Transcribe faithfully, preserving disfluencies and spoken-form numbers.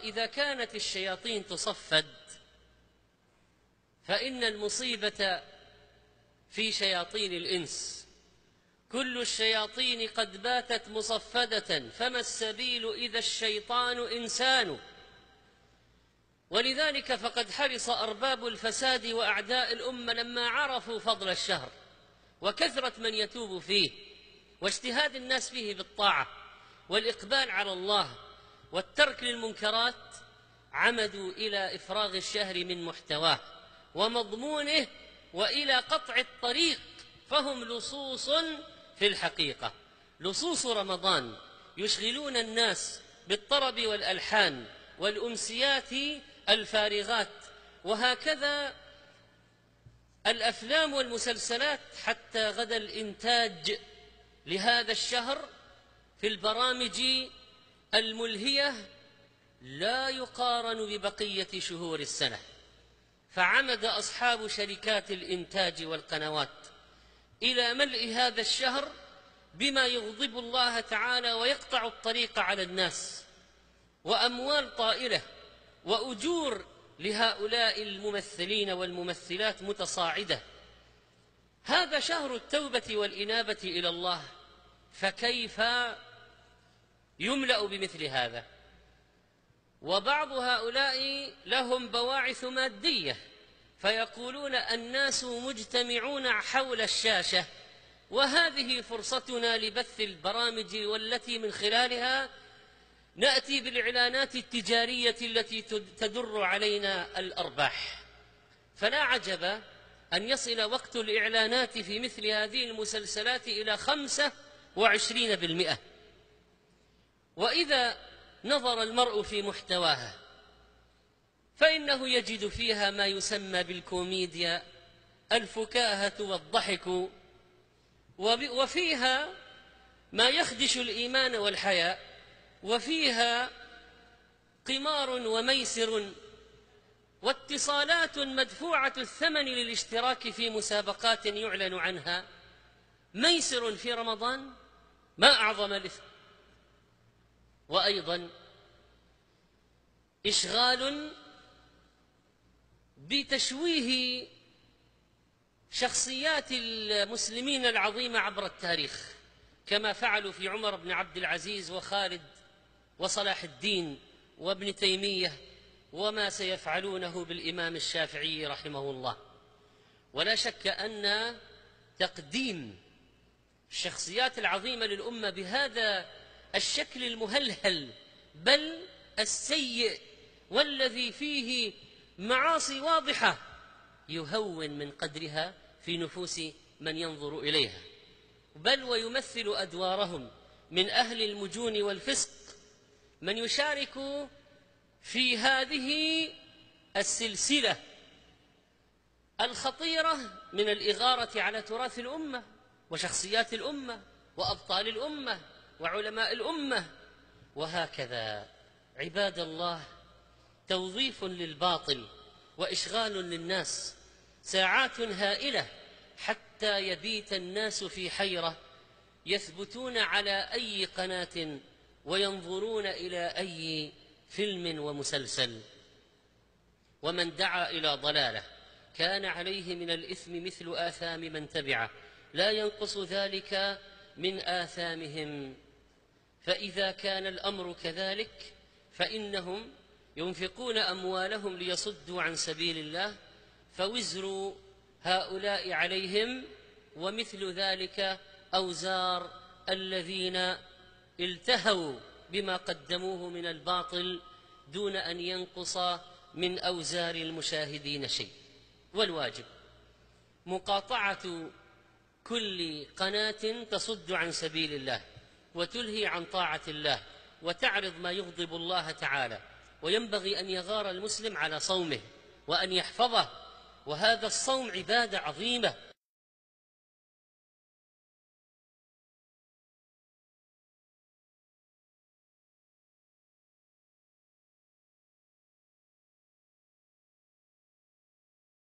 إذا كانت الشياطين تصفد فإن المصيبة في شياطين الإنس. كل الشياطين قد باتت مصفدة، فما السبيل إذا الشيطان إنسان. ولذلك فقد حرص أرباب الفساد وأعداء الأمة لما عرفوا فضل الشهر وكثرة من يتوب فيه واجتهاد الناس فيه بالطاعة والإقبال على الله والترك للمنكرات، عمدوا إلى إفراغ الشهر من محتواه ومضمونه وإلى قطع الطريق، فهم لصوص في الحقيقة، لصوص رمضان، يشغلون الناس بالطرب والألحان والأمسيات الفارغات، وهكذا الأفلام والمسلسلات، حتى غدا الإنتاج لهذا الشهر في البرامج الملهية لا يقارن ببقية شهور السنة. فعمد أصحاب شركات الإنتاج والقنوات إلى ملء هذا الشهر بما يغضب الله تعالى ويقطع الطريق على الناس، وأموال طائلة وأجور لهؤلاء الممثلين والممثلات متصاعدة. هذا شهر التوبة والإنابة إلى الله، فكيف يملأ بمثل هذا؟ وبعض هؤلاء لهم بواعث مادية، فيقولون الناس مجتمعون حول الشاشة وهذه فرصتنا لبث البرامج والتي من خلالها نأتي بالإعلانات التجارية التي تدر علينا الأرباح. فلا عجب أن يصل وقت الإعلانات في مثل هذه المسلسلات إلى خمسة وعشرين بالمئة. وإذا نظر المرء في محتواها فإنه يجد فيها ما يسمى بالكوميديا، الفكاهة والضحك، وفيها ما يخدش الإيمان والحياء، وفيها قمار وميسر واتصالات مدفوعة الثمن للاشتراك في مسابقات يعلن عنها. ميسر في رمضان ما أعظم الإثم. وأيضا إشغال بتشويه شخصيات المسلمين العظيمة عبر التاريخ، كما فعلوا في عمر بن عبد العزيز وخالد وصلاح الدين وابن تيمية، وما سيفعلونه بالإمام الشافعي رحمه الله. ولا شك أن تقديم الشخصيات العظيمة للأمة بهذا الشكل المهلهل بل السيء والذي فيه معاصي واضحة يهون من قدرها في نفوس من ينظر إليها، بل ويمثل أدوارهم من أهل المجون والفسق من يشارك في هذه السلسلة الخطيرة من الإغارة على تراث الأمة وشخصيات الأمة وأبطال الأمة وعلماء الأمة. وهكذا عباد الله، توظيف للباطل وإشغال للناس ساعات هائلة حتى يبيت الناس في حيرة، يثبتون على أي قناة وينظرون إلى أي فيلم ومسلسل. ومن دعا إلى ضلالة كان عليه من الإثم مثل آثام من تبعه، لا ينقص ذلك من آثامهم. فإذا كان الأمر كذلك فإنهم ينفقون أموالهم ليصدوا عن سبيل الله، فوزر هؤلاء عليهم، ومثل ذلك أوزار الذين التهوا بما قدموه من الباطل دون أن ينقص من أوزار المشاهدين شيء. والواجب مقاطعة كل قناة تصد عن سبيل الله وتلهي عن طاعة الله وتعرض ما يغضب الله تعالى. وينبغي أن يغار المسلم على صومه وأن يحفظه، وهذا الصوم عبادة عظيمة